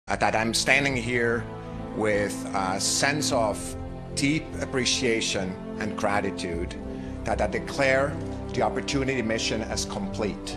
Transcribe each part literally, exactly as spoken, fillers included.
uh, that I'm standing here with a sense of deep appreciation and gratitude that I declare the Opportunity mission as complete.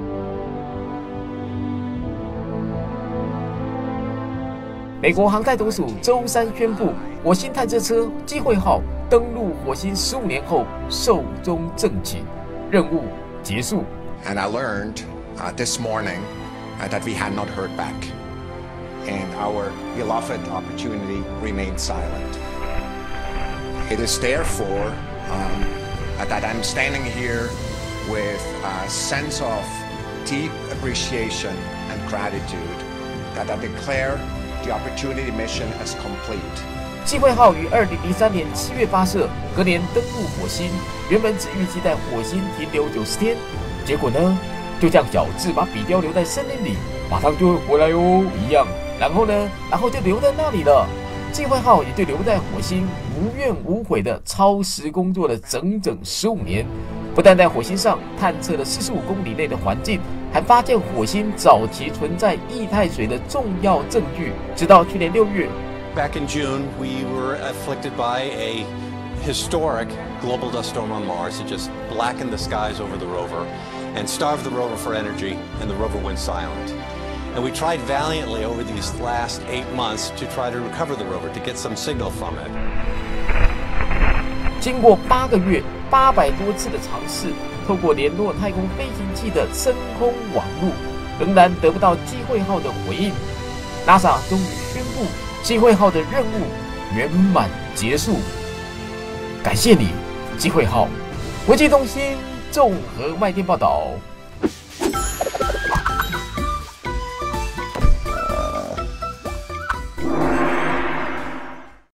美国航太总署周三宣布，火星探测车机会号登陆火星十五年后寿终正寝，任务结束。 And I learned uh, this morning uh, that we had not heard back, and our beloved Opportunity remained silent. It is therefore um, that I'm standing here with a sense of deep appreciation and gratitude that I declare the Opportunity mission as complete. 机会号于二零零三年七月发射，隔年登陆火星。原本只预计在火星停留九十天，结果呢，就像小智把比雕留在森林里，马上就会回来哦一样。然后呢，然后就留在那里了。机会号也就留在火星，无怨无悔的超时工作了整整十五年。不但在火星上探测了四十五公里内的环境，还发现火星早期存在液态水的重要证据。直到去年六月。 Back in June, we were afflicted by a historic global dust storm on Mars. It just blackened the skies over the rover and starved the rover for energy, and the rover went silent. And we tried valiantly over these last eight months to try to recover the rover, to get some signal from it. 经过八个月、八百多次的尝试，透过联络太空飞行器的深空网路，仍然得不到机会号的回应。NASA 终于宣布。 机会号的任务圆满结束，感谢你，机会号。国际中心综合麦电报道。呃